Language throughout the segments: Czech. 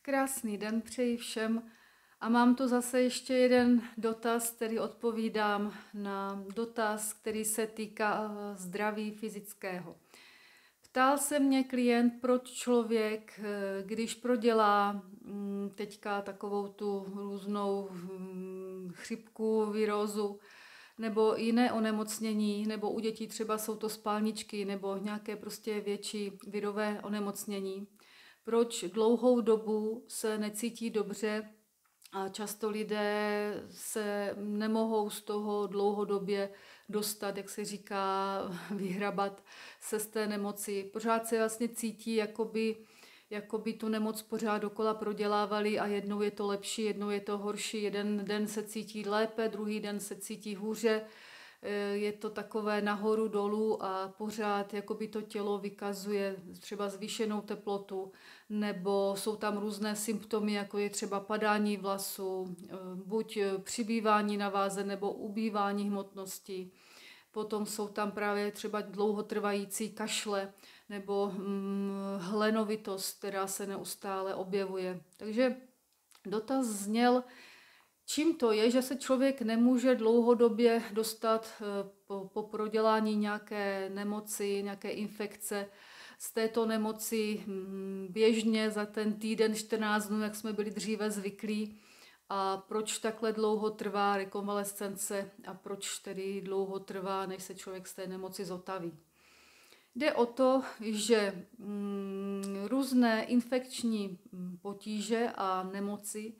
Krásný den přeji všem a mám tu zase ještě jeden dotaz, který odpovídám na dotaz, který se týká zdraví fyzického. Ptal se mě klient, proč člověk, když prodělá teďka takovou tu různou chřipku, virózu, nebo jiné onemocnění, nebo u dětí třeba jsou to spalničky, nebo nějaké prostě větší virové onemocnění, proč dlouhou dobu se necítí dobře a často lidé se nemohou z toho dlouhodobě dostat, jak se říká, vyhrabat se z té nemoci. Pořád se vlastně cítí, jakoby tu nemoc pořád dokola prodělávali a jednou je to lepší, jednou je to horší. Jeden den se cítí lépe, druhý den se cítí hůře. Je to takové nahoru dolů a pořád jakoby to tělo vykazuje třeba zvýšenou teplotu, nebo jsou tam různé symptomy, jako je třeba padání vlasů, buď přibývání na váze nebo ubývání hmotnosti. Potom jsou tam právě třeba dlouhotrvající kašle nebo hlenovitost, která se neustále objevuje. Takže dotaz zněl, čím to je, že se člověk nemůže dlouhodobě dostat po prodělání nějaké nemoci, nějaké infekce z této nemoci běžně za ten týden 14 dnů, jak jsme byli dříve zvyklí, a proč takhle dlouho trvá rekonvalescence a proč tedy dlouho trvá, než se člověk z té nemoci zotaví. Jde o to, že různé infekční potíže a nemoci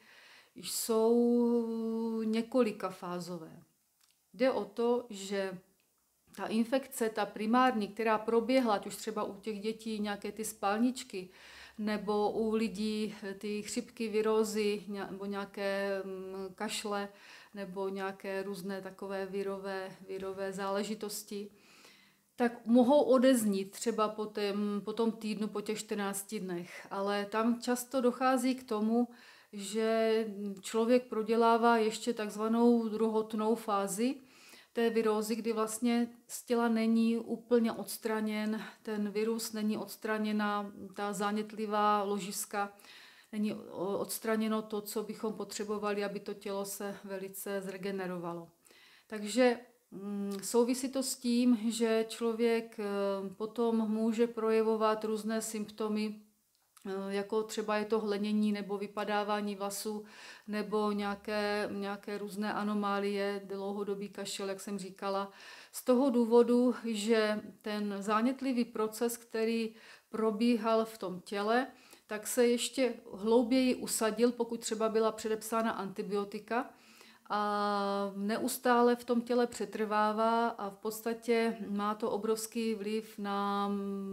jsou několikafázové. Jde o to, že ta infekce, ta primární, která proběhla, ať už třeba u těch dětí nějaké ty spalničky, nebo u lidí ty chřipky, virózy, nebo nějaké kašle, nebo nějaké různé takové virové záležitosti, tak mohou odeznít třeba po tom týdnu, po těch 14 dnech. Ale tam často dochází k tomu, že člověk prodělává ještě takzvanou druhotnou fázi té virózy, kdy vlastně z těla není úplně odstraněn ten virus, není odstraněna ta zánětlivá ložiska, není odstraněno to, co bychom potřebovali, aby to tělo se velice zregenerovalo. Takže souvisí to s tím, že člověk potom může projevovat různé symptomy, jako třeba je to hlenění nebo vypadávání vlasů nebo nějaké různé anomálie, dlouhodobý kašel, jak jsem říkala. Z toho důvodu, že ten zánětlivý proces, který probíhal v tom těle, tak se ještě hlouběji usadil, pokud třeba byla předepsána antibiotika, a neustále v tom těle přetrvává a v podstatě má to obrovský vliv na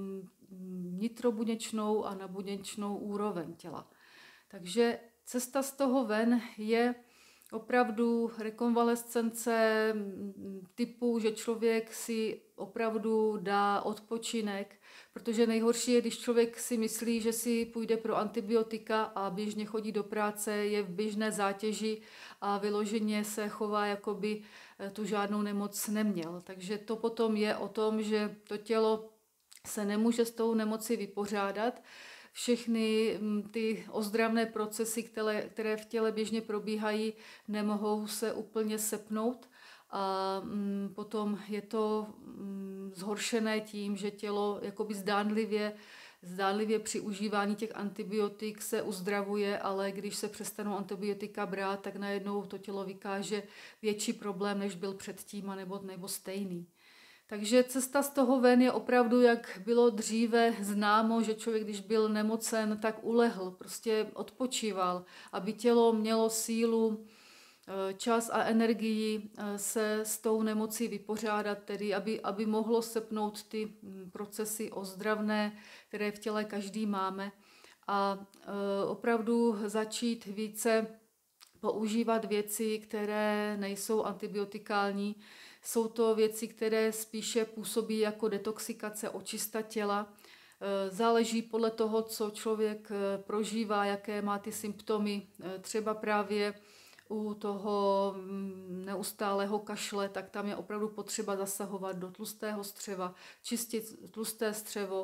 vnitrobuněčnou a na buněčnou úroveň těla. Takže cesta z toho ven je opravdu rekonvalescence typu, že člověk si opravdu dá odpočinek, protože nejhorší je, když člověk si myslí, že si půjde pro antibiotika a běžně chodí do práce, je v běžné zátěži a vyloženě se chová, jako by tu žádnou nemoc neměl. Takže to potom je o tom, že to tělo se nemůže s tou nemocí vypořádat. Všechny ty ozdravné procesy, které v těle běžně probíhají, nemohou se úplně sepnout a potom je to zhoršené tím, že tělo jakoby zdánlivě při užívání těch antibiotik se uzdravuje, ale když se přestanou antibiotika brát, tak najednou to tělo vykáže větší problém, než byl předtím, nebo stejný. Takže cesta z toho ven je opravdu, jak bylo dříve známo, že člověk, když byl nemocen, tak ulehl, prostě odpočíval, aby tělo mělo sílu, čas a energii se s tou nemocí vypořádat, tedy aby mohlo sepnout ty procesy ozdravné, které v těle každý máme, a opravdu začít více používat věci, které nejsou antibiotikální. Jsou to věci, které spíše působí jako detoxikace, očista těla. Záleží podle toho, co člověk prožívá, jaké má ty symptomy. Třeba právě u toho neustálého kašle, tak tam je opravdu potřeba zasahovat do tlustého střeva, čistit tlusté střevo,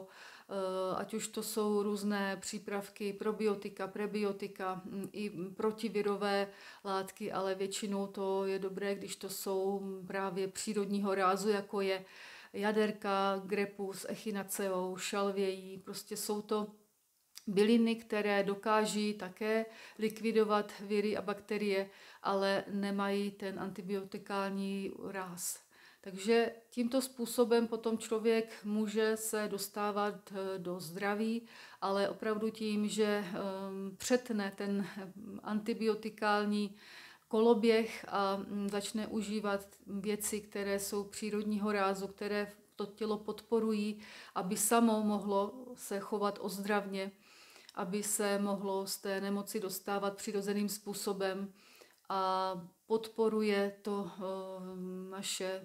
ať už to jsou různé přípravky, probiotika, prebiotika, i protivirové látky, ale většinou to je dobré, když to jsou právě přírodního rázu, jako je jaderka, grepus, echinaceou, šalvějí. Prostě jsou to byliny, které dokáží také likvidovat viry a bakterie, ale nemají ten antibiotikální ráz. Takže tímto způsobem potom člověk může se dostávat do zdraví, ale opravdu tím, že přetne ten antibiotikální koloběh a začne užívat věci, které jsou přírodního rázu, které to tělo podporují, aby samo mohlo se chovat ozdravně, aby se mohlo z té nemoci dostávat přirozeným způsobem, a podporuje to naše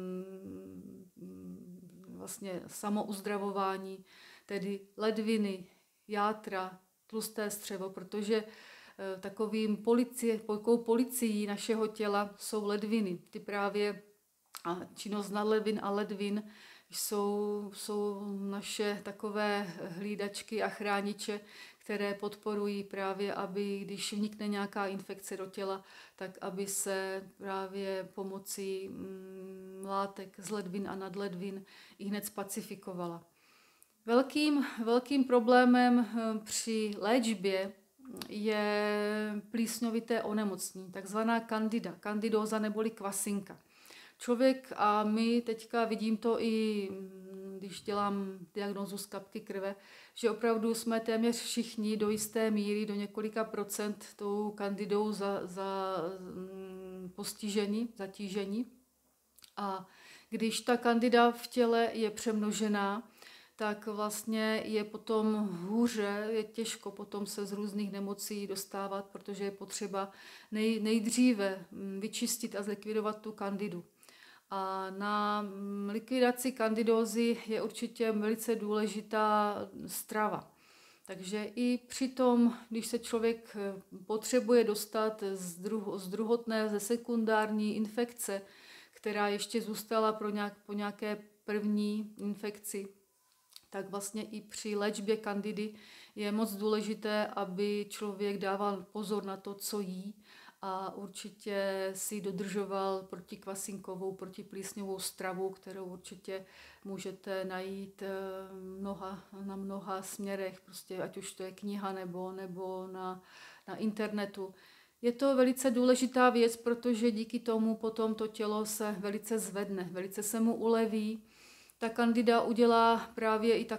vlastně samouzdravování, tedy ledviny, játra, tlusté střevo, protože takovou policií našeho těla jsou ledviny. Ty právě a činnost nadledvin a ledvin jsou naše takové hlídačky a chrániče, které podporují právě, aby když vnikne nějaká infekce do těla, tak aby se právě pomocí látek z ledvin a nadledvin ihned spacifikovala. Velkým problémem při léčbě je plísňovité onemocnění, takzvaná kandida, kandidóza neboli kvasinka. Člověk, a my teďka vidím to i když dělám diagnózu z kapky krve, že opravdu jsme téměř všichni do jisté míry, do několika procent tou kandidou zatížení. A když ta kandida v těle je přemnožená, tak vlastně je potom hůře, je těžko potom se z různých nemocí dostávat, protože je potřeba nejdříve vyčistit a zlikvidovat tu kandidu. A na likvidaci kandidózy je určitě velice důležitá strava. Takže i při tom, když se člověk potřebuje dostat z druhotné, ze sekundární infekce, která ještě zůstala po nějaké první infekci, tak vlastně i při léčbě kandidy je moc důležité, aby člověk dával pozor na to, co jí, a určitě si dodržoval protikvasinkovou, protiplísňovou stravu, kterou určitě můžete najít na mnoha směrech, prostě ať už to je kniha nebo na internetu. Je to velice důležitá věc, protože díky tomu potom to tělo se velice zvedne, velice se mu uleví. Ta kandida udělá právě i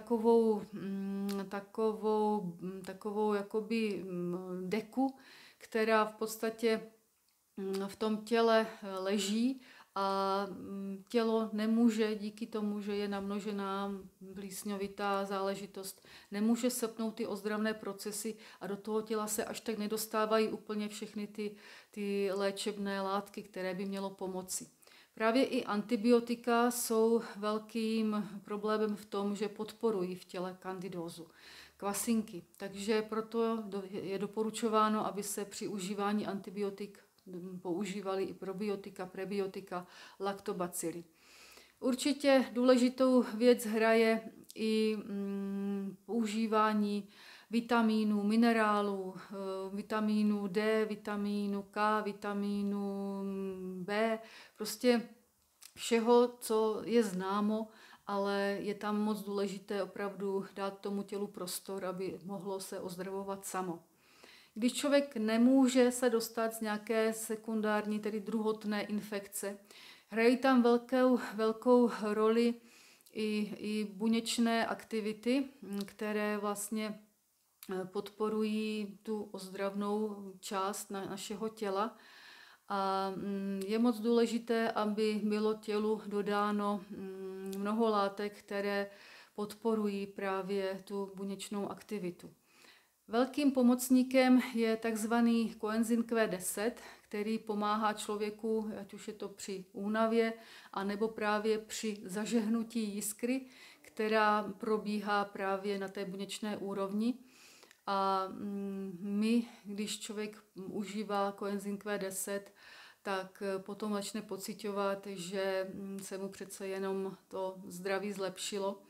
takovou jakoby deku, která v podstatě v tom těle leží a tělo nemůže, díky tomu, že je namnožená plísňovitá záležitost, nemůže sepnout ty ozdravné procesy a do toho těla se až tak nedostávají úplně všechny ty léčebné látky, které by mělo pomoci. Právě i antibiotika jsou velkým problémem v tom, že podporují v těle kandidózu, kvasinky. Takže proto je doporučováno, aby se při užívání antibiotik používaly i probiotika, prebiotika, laktobacily. Určitě důležitou věc hraje i používání vitamínů, minerálů, vitamínu D, vitamínu K, vitamínu B, prostě všeho, co je známo, ale je tam moc důležité opravdu dát tomu tělu prostor, aby mohlo se ozdravovat samo. Když člověk nemůže se dostat z nějaké sekundární, tedy druhotné infekce, hrají tam velkou roli i buněčné aktivity, které vlastně podporují tu ozdravnou část našeho těla. A je moc důležité, aby bylo tělu dodáno mnoho látek, které podporují právě tu buněčnou aktivitu. Velkým pomocníkem je takzvaný koenzym Q10, který pomáhá člověku, ať už je to při únavě, anebo právě při zažehnutí jiskry, která probíhá právě na té buněčné úrovni. A my, když člověk užívá koenzym Q10, tak potom začne pociťovat, že se mu přece jenom to zdraví zlepšilo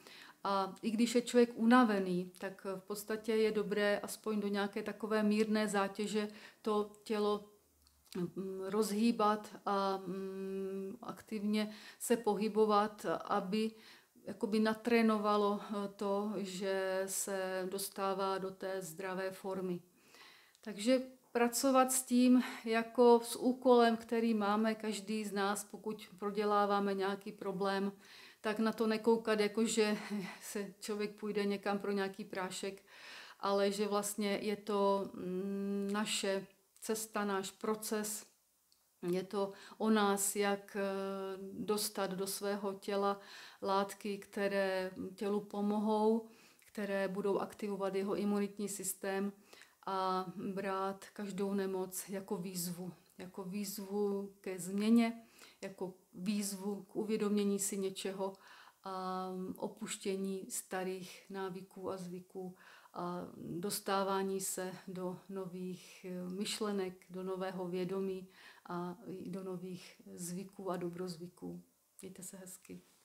A i když je člověk unavený, tak v podstatě je dobré aspoň do nějaké takové mírné zátěže to tělo rozhýbat a aktivně se pohybovat, aby jakoby natrénovalo to, že se dostává do té zdravé formy. Takže pracovat s tím jako s úkolem, který máme každý z nás, pokud proděláváme nějaký problém, tak na to nekoukat, jako že se člověk půjde někam pro nějaký prášek, ale že vlastně je to naše cesta, náš proces, je to o nás, jak dostat do svého těla látky, které tělu pomohou, které budou aktivovat jeho imunitní systém a brát každou nemoc jako výzvu ke změně, jako výzvu k uvědomění si něčeho a opuštění starých návyků a zvyků a dostávání se do nových myšlenek, do nového vědomí a do nových zvyků a dobrozvyků. Mějte se hezky.